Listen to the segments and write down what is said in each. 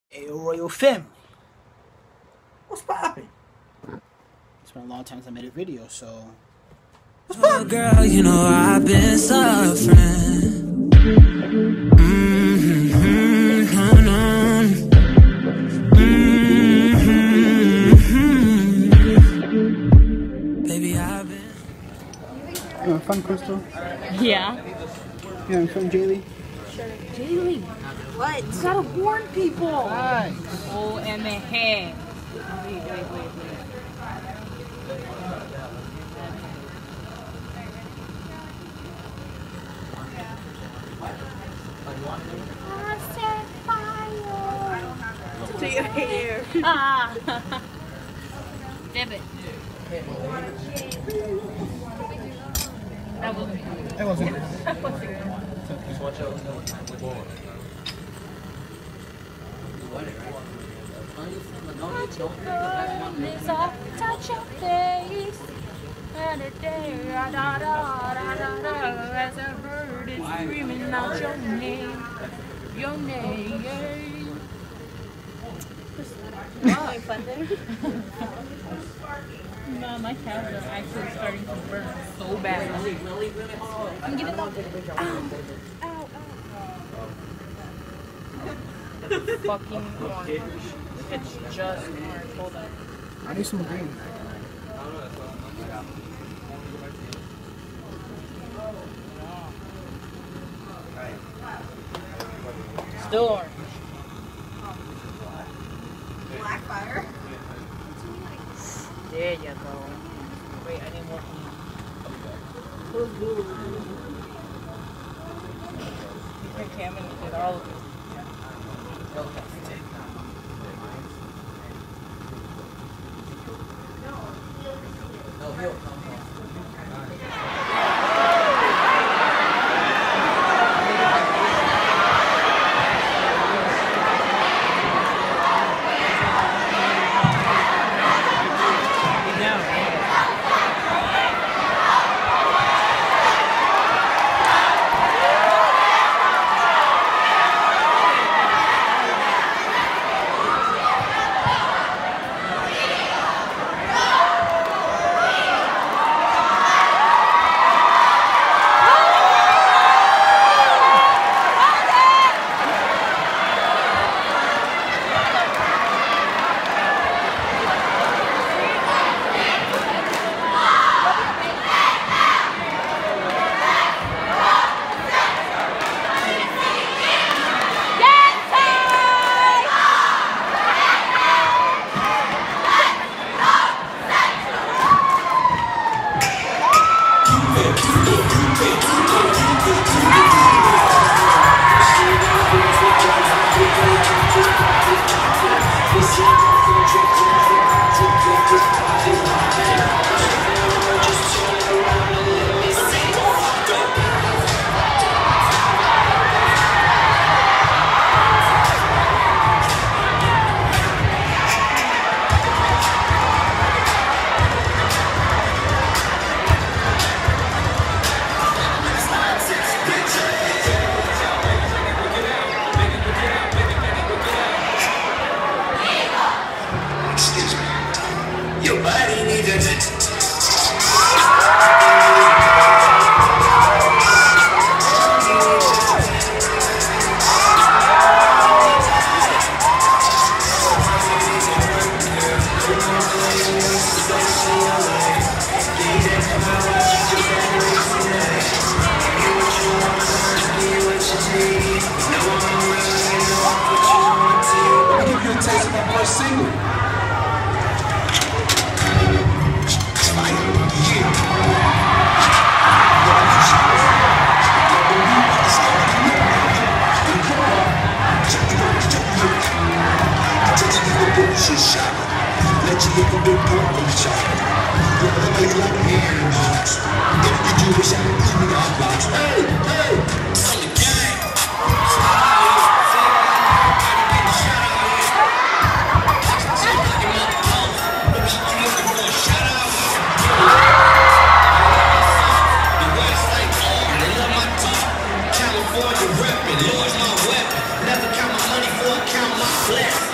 Ayo Royal Family. What's poppin'? It's been a long time since I made a video, so. What's poppin'? Girl, you know I've been suffering. Baby, I've been. You having fun, Crystal? Yeah. You having fun, Jaylee? Sure. Jaylee, what? You gotta warn people. Hi. Oh, and the head. Wait. I set fire to your hair. Ah. Dip it. That wasn't good. Touch your face off, touch your face. And a day, da da da da da, as a bird is screaming out your name, your name. Wow, fun there. No, my calves are actually starting to burn so bad. I'm getting it ow. Fucking orange. It's just orange. Hold on. I need some green. Still orange. Black fire. There you go. Wait, I need more. Here, Cam, and get all of it. Your body needs a California reppin', Lord's my weapon. Never count my money before I count my blessings.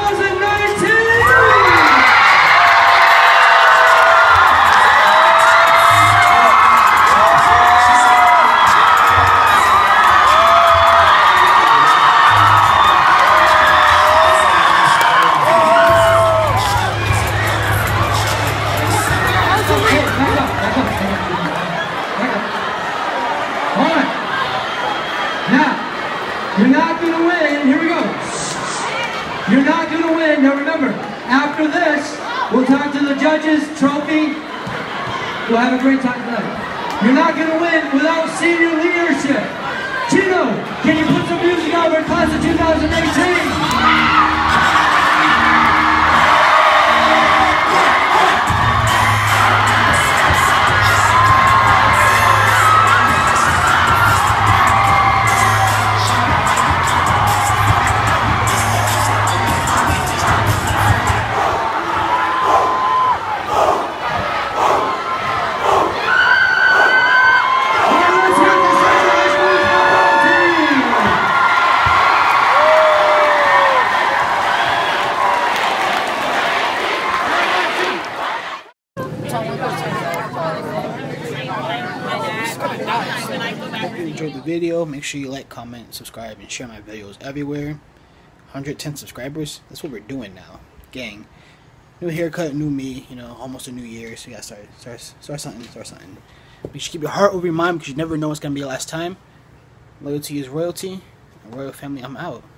You're not going to win. Here we go. You're not going to win. Now remember, after this, we'll talk to the judges, trophy. We'll have a great time tonight. You're not going to win without senior leadership. Chino, can you put some music over class of 2018? Hope you enjoyed the video. Make sure you like, comment, subscribe, and share my videos everywhere. 110 subscribers. That's what we're doing now, gang. New haircut, new me. You know, almost a new year, so you gotta start something. Make sure you keep your heart over your mind because you never know what's gonna be the last time. Loyalty is royalty. And Royal Family, I'm out.